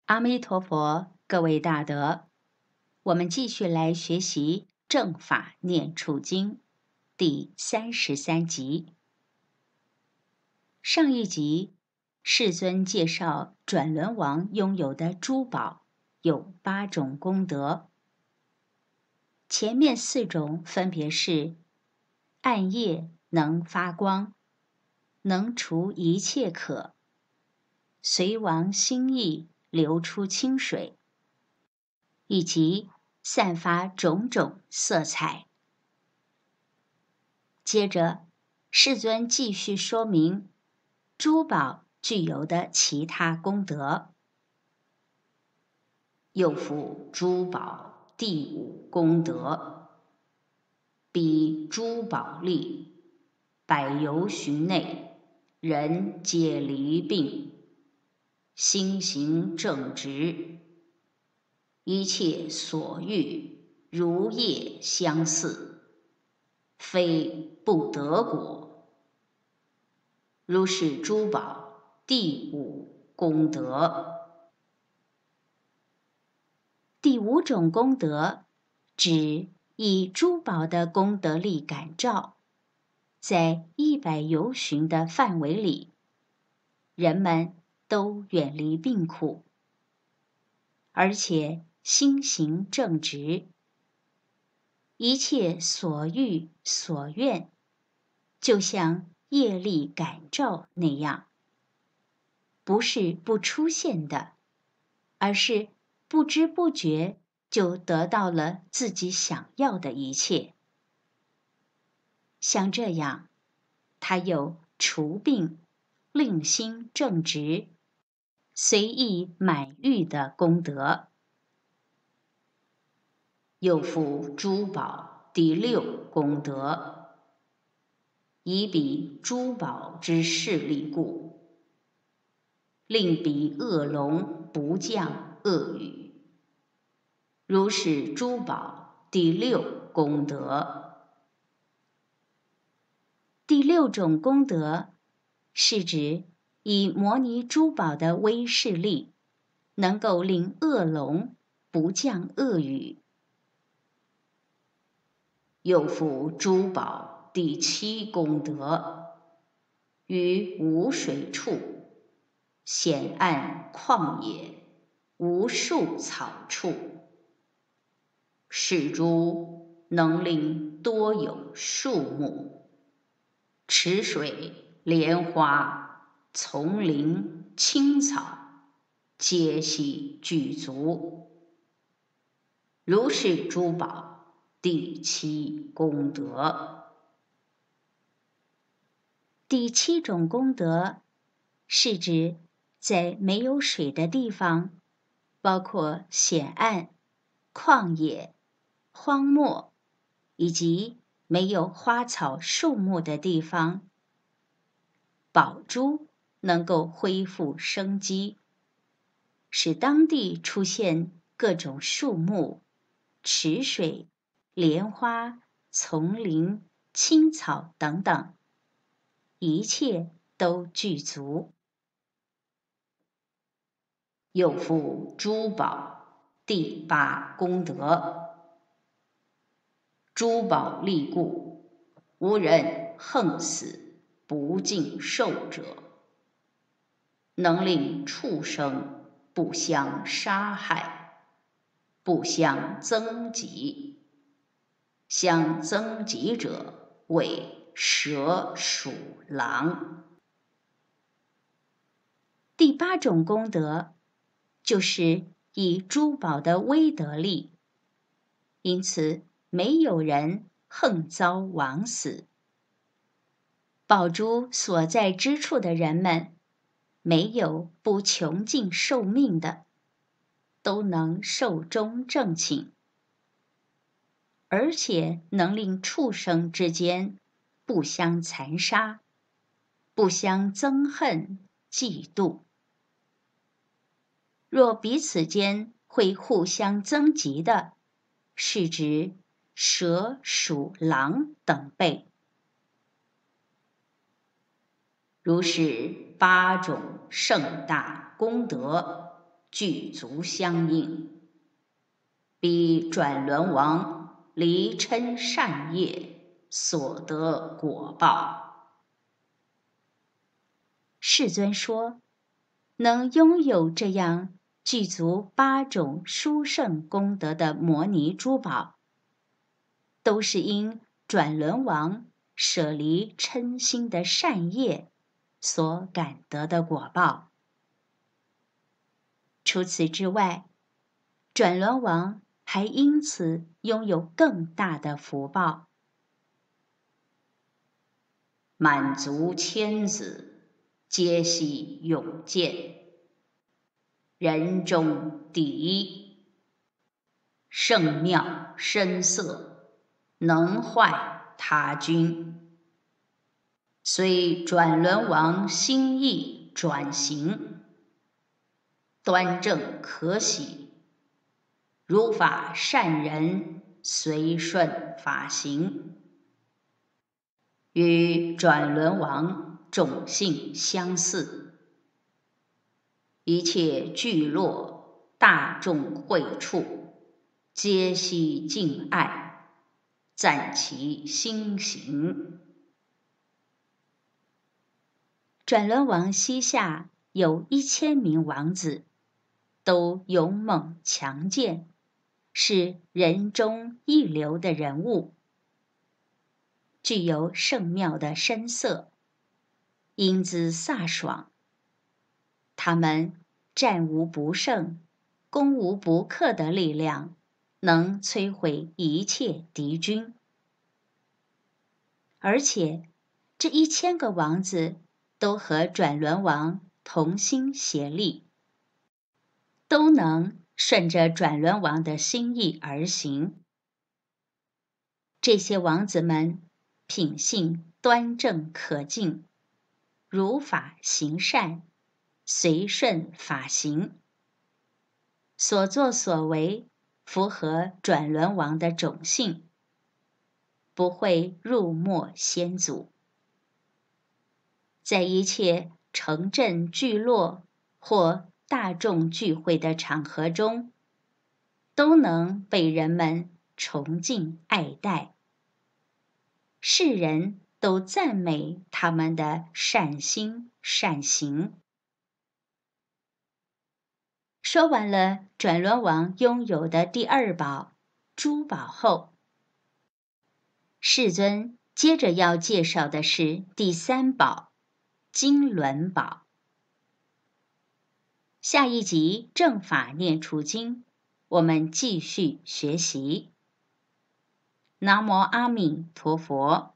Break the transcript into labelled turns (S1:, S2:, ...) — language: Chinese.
S1: 阿弥陀佛，各位大德，我们继续来学习正法念处经第33集。上一集，世尊介绍转轮王拥有的珠宝有8种功德，前面4种分别是暗夜能发光，能除一切渴，随王心意流出清水，以及散发种种色彩。接着，世尊继续说明珠宝具有的其他功德。又复珠宝第5功德，彼珠宝利，百由旬内，人皆离病，心行正直，一切所欲如叶相似，非不得果。如是珠宝第5功德。第5种功德，指以珠宝的功德力感召，在100由旬的范围里，人们都远离病苦，而且心行正直，一切所欲所愿，就像业力感召那样，不是不出现的，而是不知不觉就得到了自己想要的一切。像这样，它有除病、令心正直、随意满欲的功德。又复珠宝第6功德，以彼珠宝之势力故，令彼恶龙不降恶语。如是珠宝第6功德。第6种功德，是指以摩尼珠宝的威势力，能够令恶龙不降恶语。又复珠宝第7功德，于无水处，险岸旷野，无树草处，是珠能令多有树木、池水、莲花、丛林、青草，皆悉具足。如是珠宝第7功德。第7种功德，是指在没有水的地方，包括险岸、旷野、荒漠，以及没有花草树木的地方，宝珠能够恢复生机，使当地出现各种树木、池水、莲花、丛林、青草等等，一切都具足。又复珠宝第8功德，珠宝利故，无人横死不尽寿者，能令畜生不相杀害，不相增疾。相增疾者，为蛇鼠狼。第8种功德，就是以珠宝的威德力，因此没有人横遭枉死。宝珠所在之处的人们，没有不穷尽寿命的，都能寿终正寝，而且能令畜生之间不相残杀，不相憎恨嫉妒。若彼此间会互相增疾的，是指蛇鼠狼等辈。如是8种盛大功德， 具足相应，彼转轮王离嗔善业所得果报。世尊说，能拥有这样具足8种殊胜功德的摩尼珠宝，都是因转轮王舍离嗔心的善业所感得的果报。除此之外，转轮王还因此拥有更大的福报。满足千子，皆悉永见，人中第一，圣妙深色，能坏他君。虽转轮王心意转行，端正可喜，如法善人随顺法行，与转轮王种性相似，一切聚落大众会处，皆悉敬爱，赞其心行。转轮王膝下有1000名王子，都勇猛强健，是人中一流的人物，具有圣妙的身色，英姿飒爽。他们战无不胜，攻无不克的力量，能摧毁一切敌军。而且，这1000个王子都和转轮王同心协力，都能顺着转轮王的心意而行。这些王子们品性端正可敬，如法行善，随顺法行，所作所为符合转轮王的种性，不会入没先祖。在一切城镇聚落或大众聚会的场合中，都能被人们崇敬爱戴。世人都赞美他们的善心善行。说完了转轮王拥有的第2宝珠宝后，世尊接着要介绍的是第3宝金轮宝。下一集正法念处经，我们继续学习。南无阿弥陀佛。